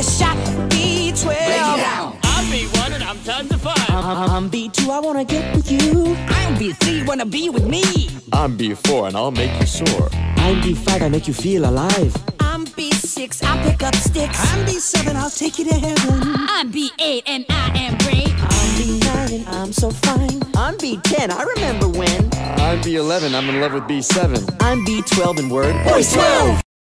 a shot. B12. Break it down. I'm B1 and I'm tons of fun. I'm B2, I wanna get with you. I'm B3, wanna be with me. I'm B4 and I'll make you soar. I'm B5, I make you feel alive. I'm B6, I'll pick up sticks. I'm B7, I'll take you to heaven. I'm B8 and I am great. I'm B9 and I'm so fine. I'm B10, I remember when. I'm B11, I'm in love with B7. I'm B12 and word Boys 12.